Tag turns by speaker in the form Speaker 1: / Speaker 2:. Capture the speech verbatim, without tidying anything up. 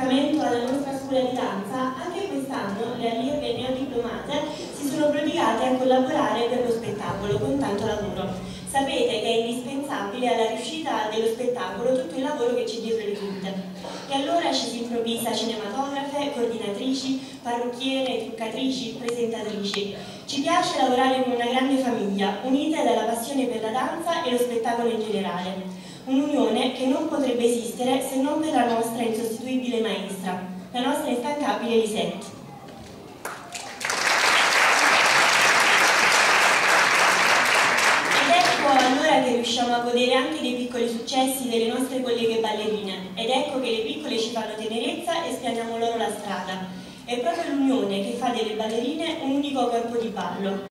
Speaker 1: attaccamento alla nostra scuola di danza, anche quest'anno le allieve neodiplomate si sono prodigate a collaborare per lo spettacolo con tanto lavoro. Sapete che è indispensabile alla riuscita dello spettacolo tutto il lavoro che c'è dietro le quinte. E allora ci si improvvisa cinematografe, coordinatrici, parrucchiere, truccatrici, presentatrici. Ci piace lavorare con una grande famiglia, unita dalla passione per la danza e lo spettacolo in generale. Un'unione che non potrebbe esistere se non per la nostra insostituibile maestra, la nostra instancabile Lisette. Ed ecco allora che riusciamo a godere anche dei piccoli successi delle nostre colleghe ballerine, ed ecco che le piccole ci fanno tenerezza e spianiamo loro la strada. È proprio l'unione che fa delle ballerine un unico corpo di ballo.